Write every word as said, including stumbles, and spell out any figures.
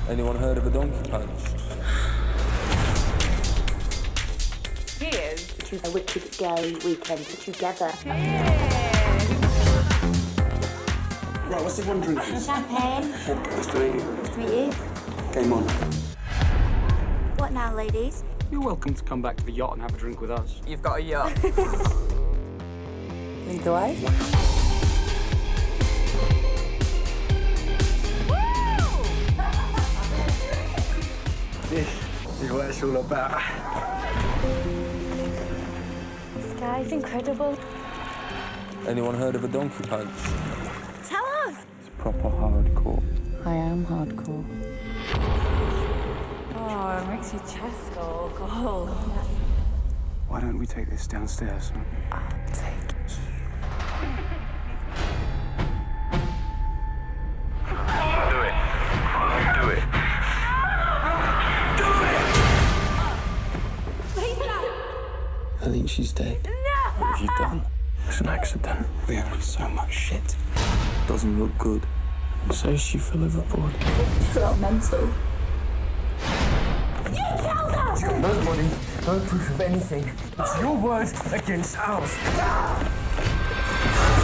Anyone heard of a donkey punch? Cheers. To a wicked gay weekend together. Cheers. Right, what's everyone drinking? Champagne. Nice to meet you. Nice to meet you. Game on. What now, ladies? You're welcome to come back to the yacht and have a drink with us. You've got a yacht. Lead the way. This is what it's all about. This guy's incredible. Anyone heard of a donkey punch? Tell us. It's proper hardcore. I am hardcore. Oh, it makes your chest go cold. Why don't we take this downstairs? I'll take it. Do it. Do it. I think she's dead. No! What have you done? It's an accident. We are in so much shit. Doesn't look good. So is she full overboard? You're all mental. You killed us! No money, no proof of anything. It's your word against ours.